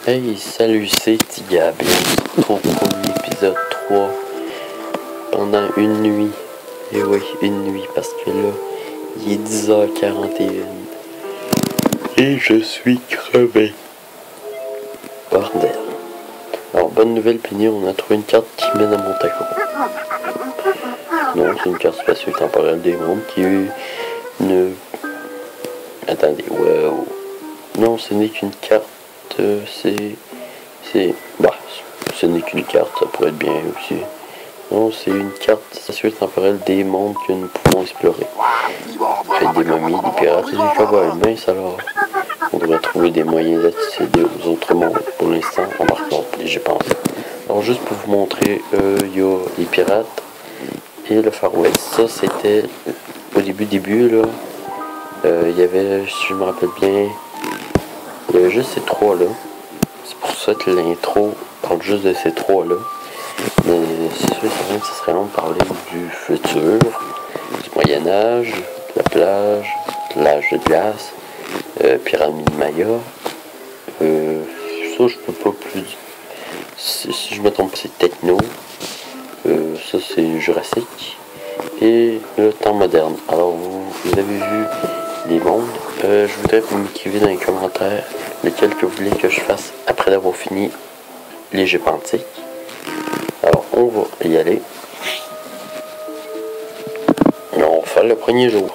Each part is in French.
Hey, salut, c'est Tigab et on se retrouve pour l'épisode 3 pendant une nuit. Et oui, une nuit parce que là, il est 10h41 et je suis crevé. Bordel. Alors, bonne nouvelle, Penny, on a trouvé une carte qui mène à Montacon. Non, c'est une carte spatio-temporelle des mondes qui est une... Attendez, wow. Non, ce n'est qu'une carte, bah, ce n'est qu'une carte, ça pourrait être bien aussi. Non, c'est une carte spatio-temporelle des mondes que nous pouvons explorer. Fait des momies, des pirates et des cowboys. Mince alors. On devrait trouver des moyens d'accéder aux autres mondes. Pour l'instant, on va regarder, j'ai pensé. Alors, juste pour vous montrer, il y a les pirates et le Far West. Ça, c'était au début, là. Il y avait, si je me rappelle bien, il y avait juste ces trois-là. C'est pour ça que l'intro parle juste de ces trois-là. Mais c'est sûr que ça serait long de parler du futur, du Moyen-Âge, de la plage, de l'âge de glace, pyramide Maya. Ça, je peux pas plus. Si je me trompe, c'est Techno. Ça, c'est Jurassique. Et le temps moderne. Alors, vous avez vu les mondes. Je voudrais que vous m'écriviez dans les commentaires lesquels que vous voulez que je fasse après d'avoir fini l'Égypte antique. Alors, on va y aller. On va faire le premier jour.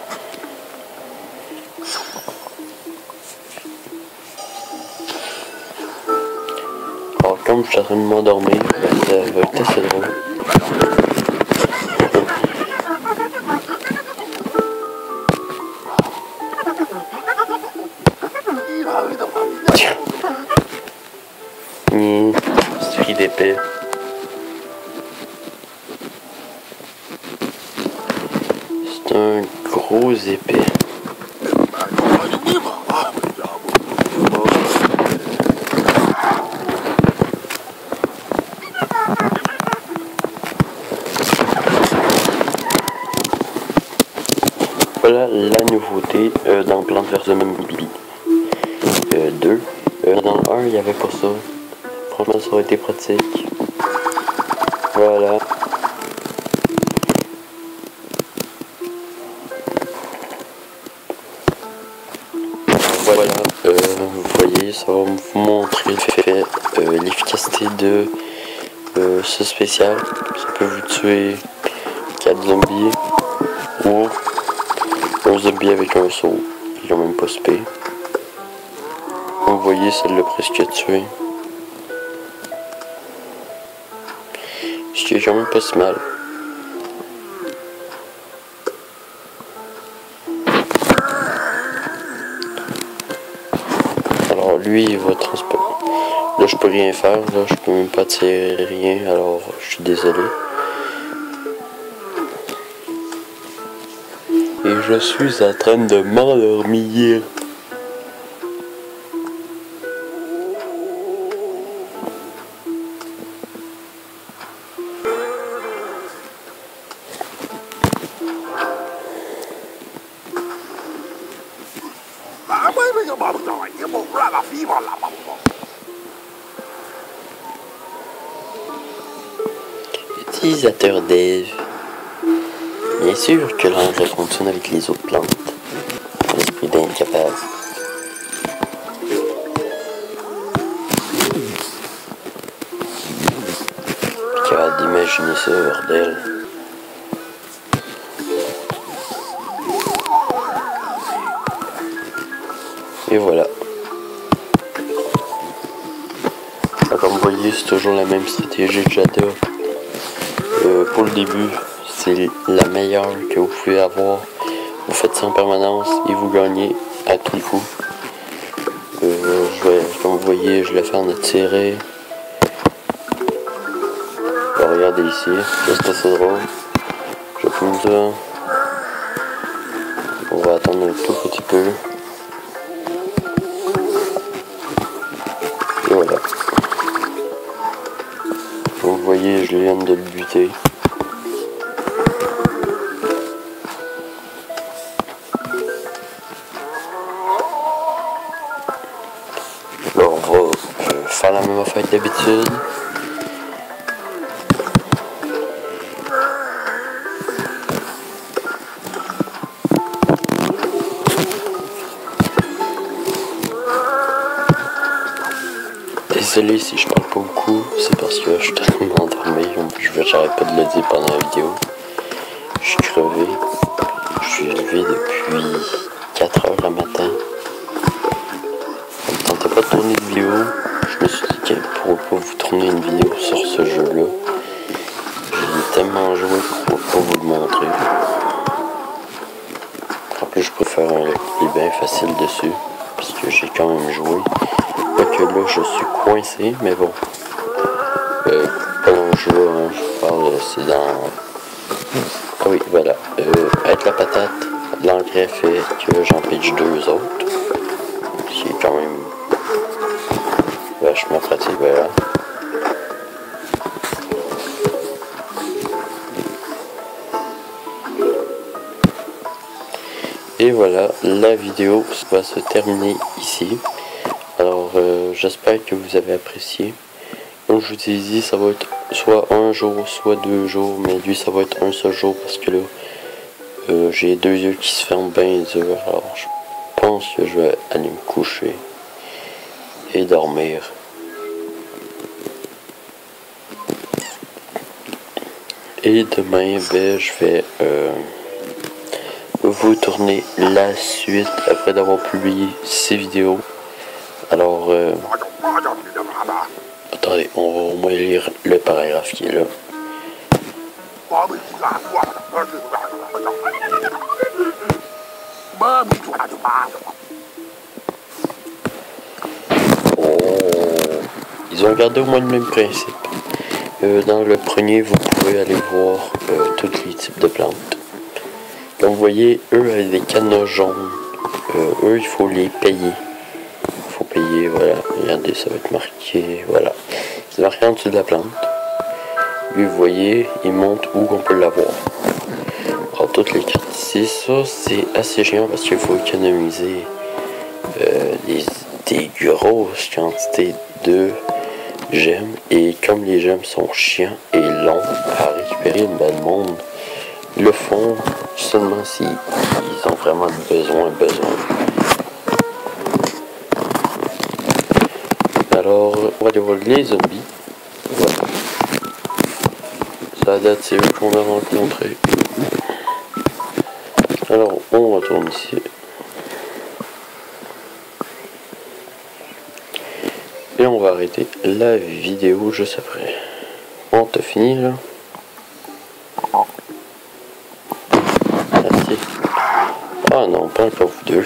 Alors, comme je suis en train de m'endormir, ça va être assez drôle. Série d'épée. C'est un gros épée. Voilà la nouveauté dans Plants vs Zombies 2. Dans le 1, il n'y avait pas ça. Franchement, ça aurait été pratique. Voilà. Voilà, vous voyez, ça va vous montrer l'efficacité de ce spécial. Ça peut vous tuer 4 zombies ou un zombie avec un saut. Ils ont même pas spé. Vous voyez, celle-là presque tué. Ce qui est quand même pas si mal. Alors lui, il va transporter. Là, je peux rien faire. Là, je peux même pas tirer rien. Alors, je suis désolé. Et je suis en train de m'endormir. Utilisateur dev. Bien sûr que l'angle fonctionne avec les autres plantes. L'esprit d'incapable. Capable d'imaginer ça, bordel. Et voilà. Comme vous voyez, c'est toujours la même stratégie que j'adore. Pour le début, c'est la meilleure que vous pouvez avoir. Vous faites ça en permanence et vous gagnez à tous les coups. Comme vous voyez, je le fais en attirer. Regardez ici, ça c'est assez drôle. Je vais comme ça. On va attendre un tout petit peu. Et voilà. Comme vous voyez, je viens de le buter. faire la même affaire que d'habitude. Désolé si je parle pas beaucoup, c'est parce que je suis tellement endormi, j'arrête pas de le dire pendant la vidéo. Je suis crevé, je suis levé depuis 4 heures le matin. Ça me tentait pas de tourner de vidéo, je me suis dit que pourquoi pas vous tourner une vidéo sur ce jeu-là. J'ai tellement joué pour pas vous le montrer. En plus je préfère un gameplay bien facile dessus, parce que j'ai quand même joué. Que là je suis coincé, mais bon. Pas dans le jeu, hein, je parle, c'est dans. Ah oui, voilà. Avec la patate, l'engrais fait que j'en pitch 2 autres. Ce qui est quand même vachement pratique, voilà. Et voilà, la vidéo va se terminer ici. Alors, j'espère que vous avez apprécié. Comme je vous ai dit, ça va être soit un jour, soit 2 jours, mais lui, ça va être un seul jour parce que là, j'ai 2 yeux qui se ferment bien dur. Alors, je pense que je vais aller me coucher et dormir. Et demain, ben, je vais vous tourner la suite après d'avoir publié ces vidéos. Alors, attendez, on va au moins lire le paragraphe qui est là. Oh, ils ont gardé au moins le même principe. Dans le premier, vous pouvez aller voir tous les types de plantes. Donc, vous voyez, eux, avec des cadenas jaunes, eux, il faut les payer. Payer, voilà, regardez, ça va être marqué, voilà, c'est marqué en dessous de la plante. Lui, vous voyez, il montre où on peut l'avoir. Alors, toutes les cartes ici, ça, c'est assez chiant parce qu'il faut économiser des grosses quantités de gemmes. Et comme les gemmes sont chiants et longs à récupérer, ben, le monde le font seulement s'ils ont vraiment besoin. Alors, on va aller voir les zombies. Voilà. Ça date, c'est eux qu'on a rencontrés. Alors, on retourne ici. Et on va arrêter la vidéo juste après. Bon, t'as fini là? Merci. Ah non, pas encore vous deux.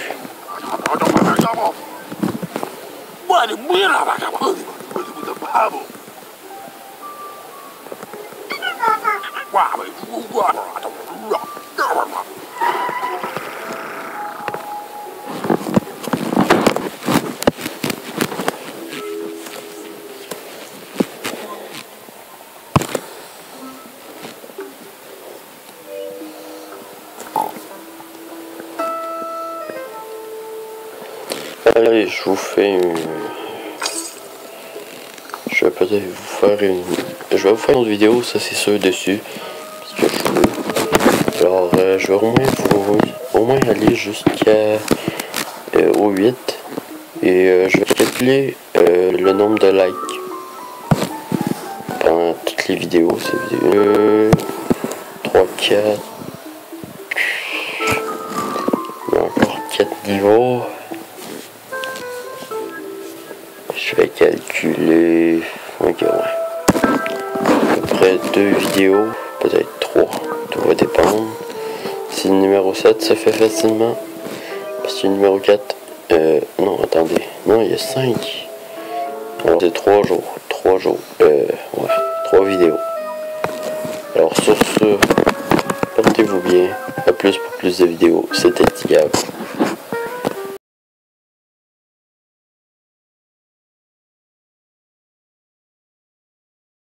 Allez, je vous fais une... Je vais peut-être vous faire une... Je vais vous faire une autre vidéo, ça c'est sûr, dessus. Parce que je veux. Alors, je vais au moins aller jusqu'à au 8. Et je vais calculer le nombre de likes pendant toutes les vidéos. Ces vidéos 3, 4... Il y a encore 4 niveaux. Je vais calculer, ok, ouais, à peu près 2 vidéos, peut-être 3, tout va dépendre. Si le numéro 7 se fait facilement, parce que le numéro 4, non, attendez, non, il y a 5. Alors c'est 3 jours, ouais, 3 vidéos. Alors sur ce, portez-vous bien, à plus pour plus de vidéos, c'était Tigab.